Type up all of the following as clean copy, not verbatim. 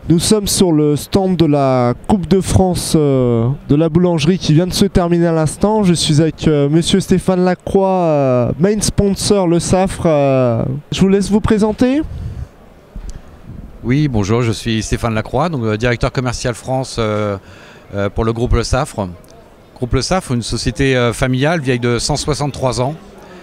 Nous sommes sur le stand de la Coupe de France de la boulangerie qui vient de se terminer à l'instant. Je suis avec monsieur Stéphane Lacroix, main sponsor Le Saffre. Je vous laisse vous présenter. Oui, bonjour, je suis Stéphane Lacroix, donc directeur commercial France pour le groupe Le Saffre. Groupe Le Saffre, une société familiale vieille de 163 ans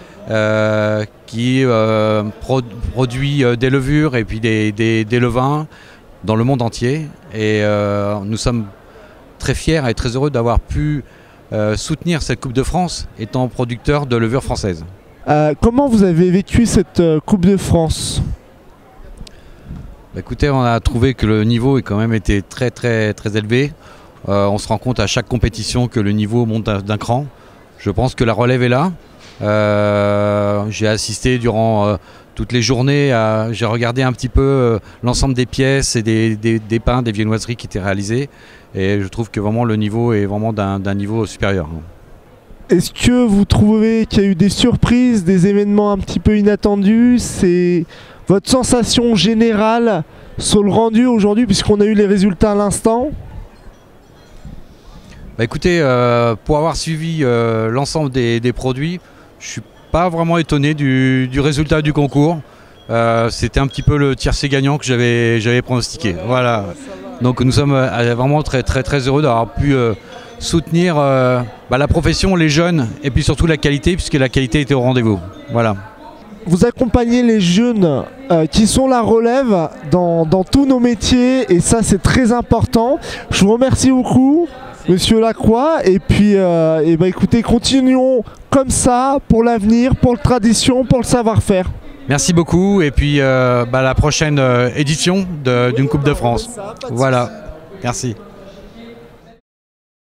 qui produit des levures et puis des levains dans le monde entier. Et nous sommes très fiers et très heureux d'avoir pu soutenir cette Coupe de France étant producteur de levures françaises. Comment vous avez vécu cette Coupe de France ? Écoutez, on a trouvé que le niveau a quand même été très élevé. On se rend compte à chaque compétition que le niveau monte d'un cran. Je pense que la relève est là. J'ai assisté durant toutes les journées, j'ai regardé un petit peu l'ensemble des pièces et des pains, des viennoiseries qui étaient réalisées. Et je trouve que vraiment le niveau est vraiment d'un niveau supérieur. Est-ce que vous trouvez qu'il y a eu des surprises, des événements un petit peu inattendus? C'est votre sensation générale sur le rendu aujourd'hui, puisqu'on a eu les résultats à l'instant? Écoutez, pour avoir suivi l'ensemble des produits, je ne suis pas vraiment étonné du résultat du concours. C'était un petit peu le tiercé gagnant que j'avais pronostiqué. Voilà. Donc nous sommes vraiment très heureux d'avoir pu soutenir la profession, les jeunes et puis surtout la qualité, puisque la qualité était au rendez-vous. Voilà. Vous accompagnez les jeunes qui sont la relève dans tous nos métiers, et ça c'est très important. Je vous remercie beaucoup, monsieur Lacroix, et puis écoutez, continuons comme ça pour l'avenir, pour la tradition, pour le savoir-faire. Merci beaucoup, et puis la prochaine édition d'une Coupe de France. Voilà, merci.